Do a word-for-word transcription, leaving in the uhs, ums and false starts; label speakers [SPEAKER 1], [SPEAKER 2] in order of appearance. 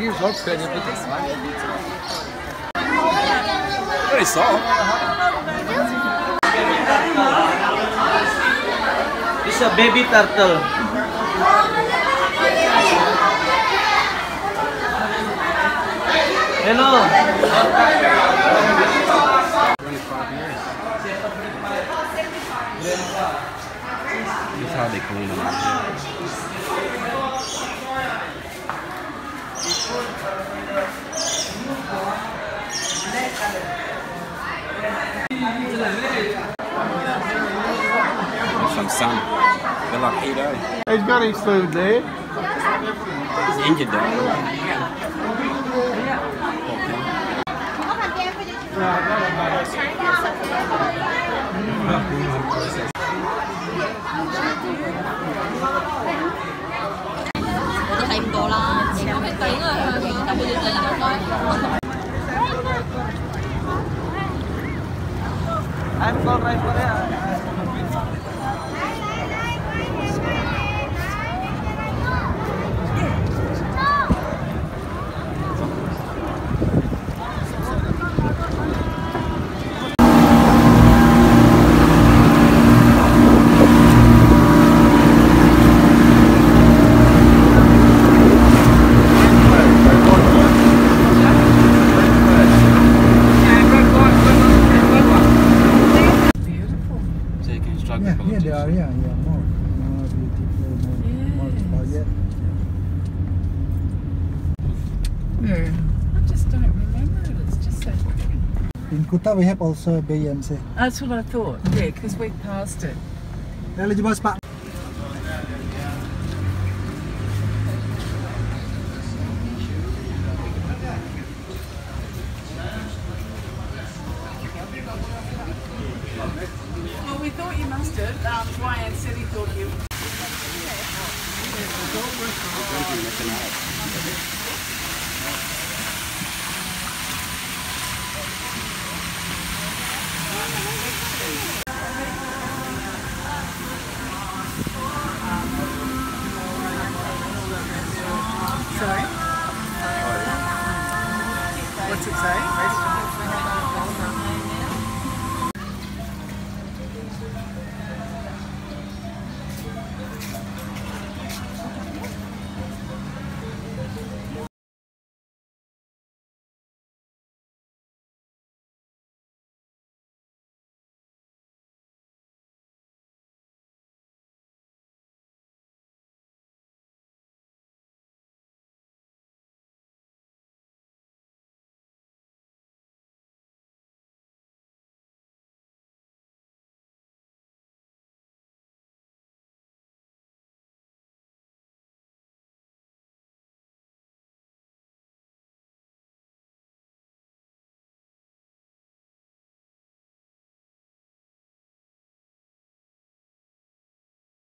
[SPEAKER 1] use vodka and everything.
[SPEAKER 2] Very soft.
[SPEAKER 3] It's a baby turtle. Hello.
[SPEAKER 2] twenty-five years. That's how they clean them. Some sun. They're like heat, eh?
[SPEAKER 1] He's got his food there.
[SPEAKER 2] He's injured though.
[SPEAKER 3] I'm called right for there.
[SPEAKER 4] Yeah, yeah, they are, yeah, yeah, more, more beautiful, more, yeah. more quiet.
[SPEAKER 5] Yeah, I just don't remember it. It's just so pretty.
[SPEAKER 4] In Kuta, we have also B M C.
[SPEAKER 5] That's what I thought. Yeah, because we passed it.
[SPEAKER 4] Eligible spot.
[SPEAKER 5] Well, we thought you must have. Um, Ryan said he thought you.